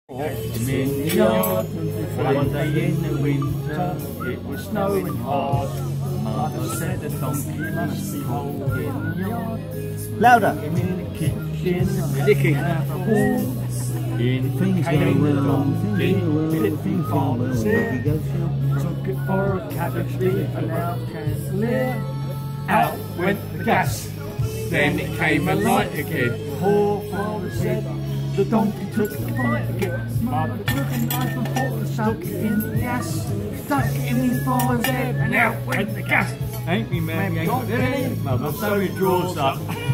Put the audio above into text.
I'm in the yard, one day in the winter, it was snowing hard. Mother said the donkey must be holding the yard. Louder. I'm in the kitchen, licking out the wall. In Things came go the well, donkey, things go well, father doggy said, goes well. took it for a cabbage leaf and out candelier. Out went the gas, then it came a light again. Poor father said, the donkey took the bite again. Mother took a knife and fork and stuck it in the gas. Stuck it in his father's head and out went the gas. Ain't me man, ain't got any. Mother sewing drawers up.